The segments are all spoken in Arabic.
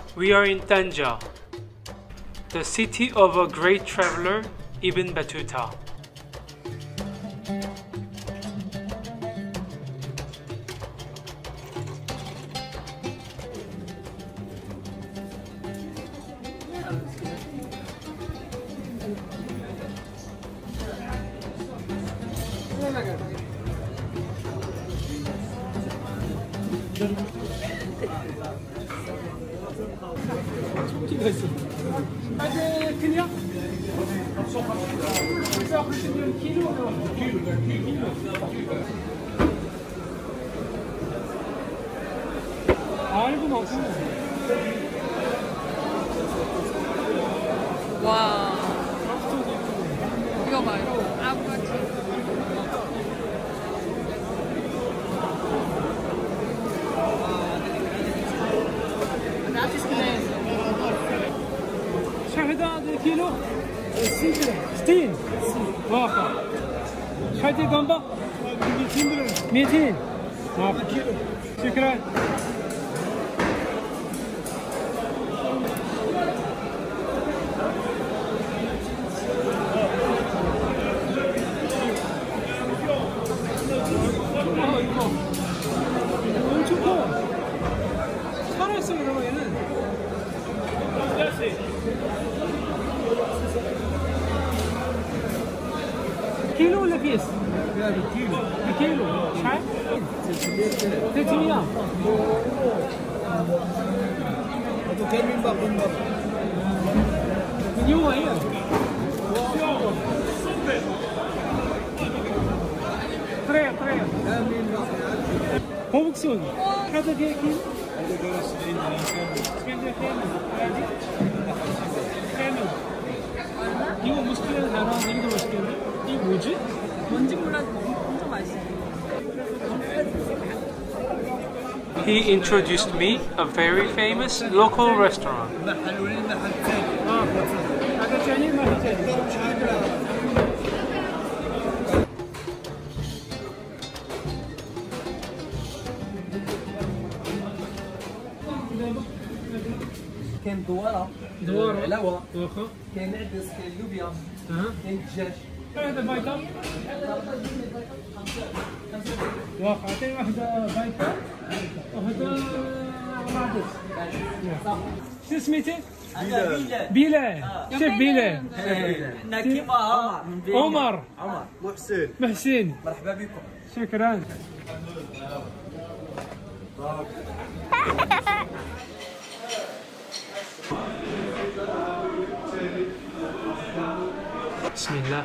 We are in Tanja, the city of a great traveler, Ibn Battuta. 와, 이거 봐요. 아보카도. شحال هذا كيلو؟ 60 واقع. شحال ديال جنبه؟ 200 واقع. شكرا. 엄청 커. 살아있어 그러면 얘는. كيلو ولا كيس؟ لا بالكيلو. بالكيلو شحال؟ 300. هذو كاملين باقي من اليوم هي. طريق كاملين باقي. 호북순 هذا كيلو؟ هذا كيلو 70 كامل. كامل. 이거 무스킬은 알아서 이거 맛있겠네. 이게 뭐지? 뭔지 몰라도 엄청 맛있어요. He introduced me a very famous local restaurant. كاين دواره العلاوه كاين العدس كاين اللوبيا كاين الدجاج هذا بايتا واقع عطيني واحدة بايتا وهذا عدس شو سميتي؟ بيلال شيف بيلال كيما عمر محسن مرحبا بكم شكرا بسم الله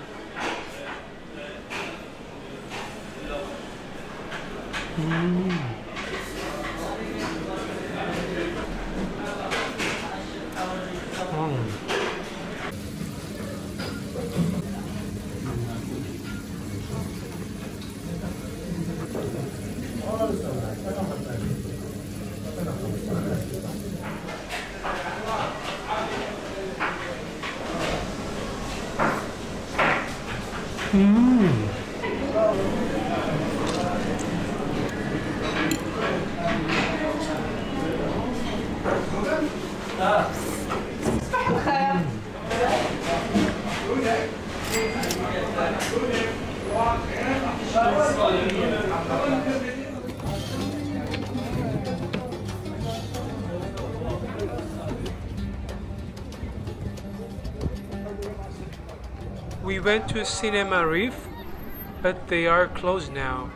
We went to Cinema Reef, but they are closed now.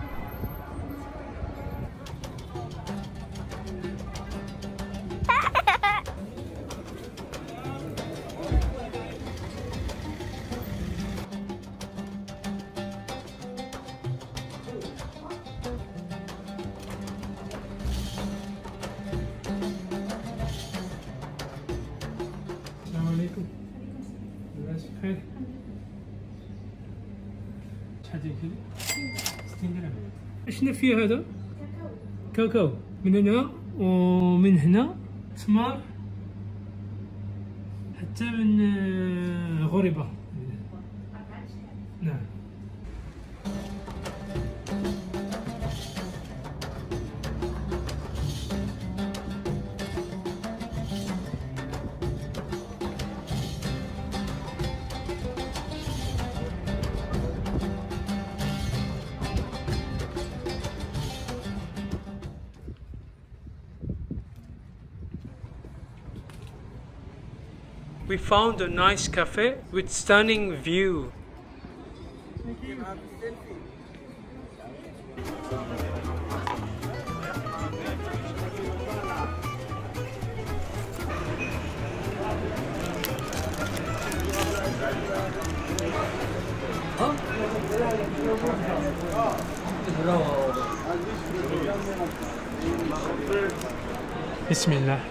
شنو فيه هذا؟ كاكاو من هنا ومن هنا تمر حتى من غريبة. نعم. We found a nice cafe with stunning view. بسم الله.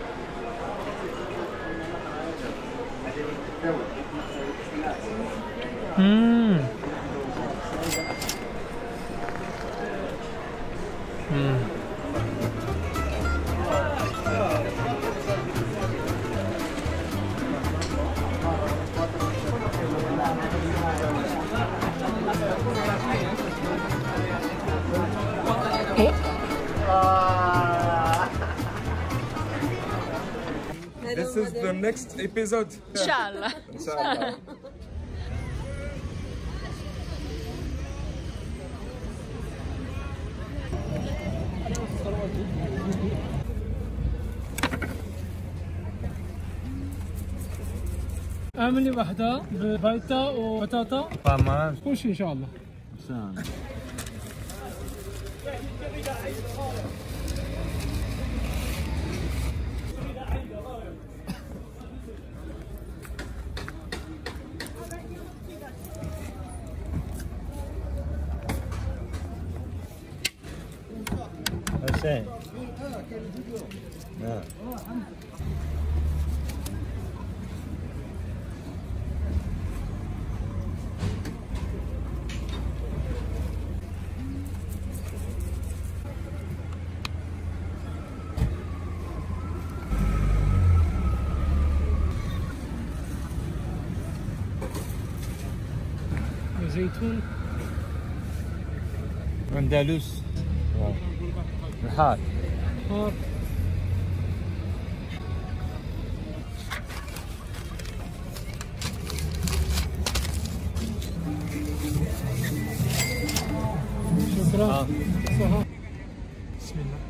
This is the next episode. Inshallah. Inshallah. اعمل لي واحدة بفايتا وبطاطا طعمها كل شيء ان شاء الله. حسين. نعم. زيتون اندلس. الحار. حار. شكرا. صحة. بسم الله.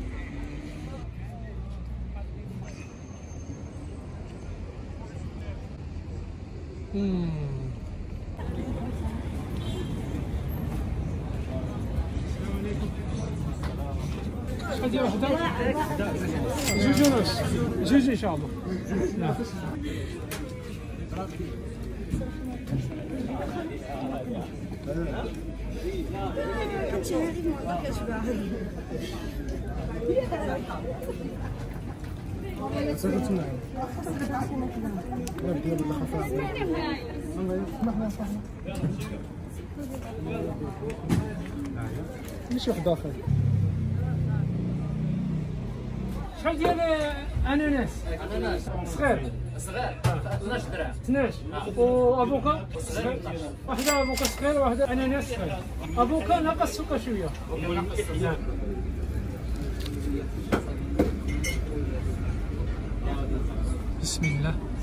هذه واحدة جوج ونص جوج إن شاء الله. نعم. مش واحد آخر. شحال ديال اناناس؟ صغير 12 درهم. 12 وافوكا صغير. واحدة افوكا صغير وواحدة اناناس صغير. افوكا ناقص السكر شوية. نعم. بسم الله.